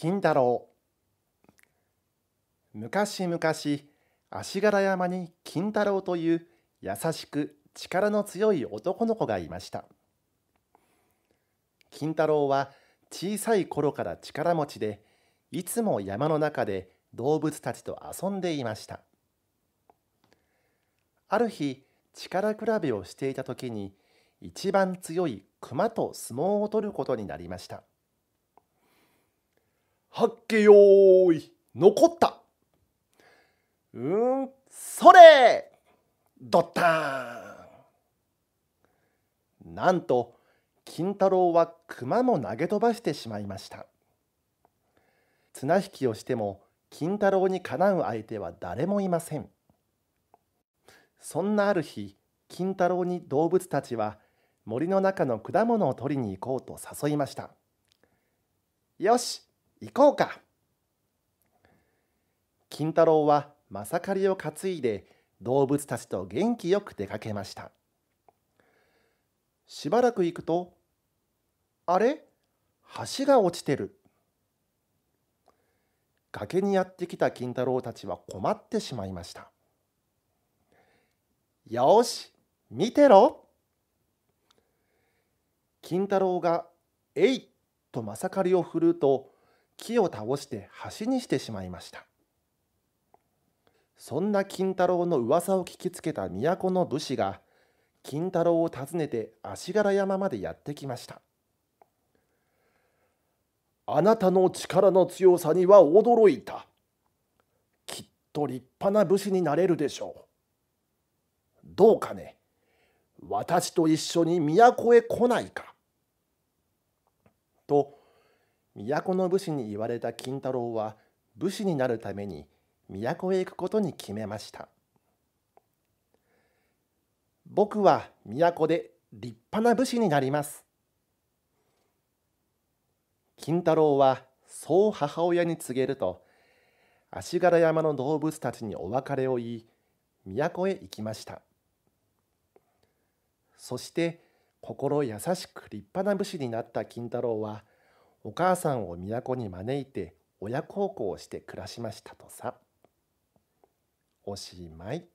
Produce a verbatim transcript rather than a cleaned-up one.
金太郎。昔々、足柄山に金太郎という優しく力の強い男の子がいました。金太郎は小さい頃から力持ちで、いつも山の中で動物たちと遊んでいました。ある日、力比べをしていた時に、一番強い熊と相撲を取ることになりました。はっけよーい、残った。うーん、それドッターン。なんと、金太郎は熊も投げ飛ばしてしまいました。綱引きをしても、金太郎にかなう相手は誰もいません。そんなある日、金太郎に動物たちは森の中の果物を取りに行こうと誘いました。よし、行こうか。金太郎はまさかりを担いで動物たちと元気よく出かけました。しばらく行くと、あれ、橋が落ちてる。崖にやってきた金太郎たちは困ってしまいました。よし、見てろ。金太郎が「えい!」とまさかりを振るうと、木を倒して橋にしてしまいました。そんな金太郎の噂を聞きつけた都の武士が、金太郎を訪ねて足柄山までやってきました。あなたの力の強さには驚いた。きっと立派な武士になれるでしょう。どうかね、私と一緒に都へ来ないか。と、都の武士に言われた金太郎は、武士になるために都へ行くことに決めました。僕は都で立派な武士になります。金太郎はそう母親に告げると、足柄山の動物たちにお別れを言い、都へ行きました。そして心優しく立派な武士になった金太郎は、お母さんを都に招いて親孝行をして暮らしましたとさ。おしまい。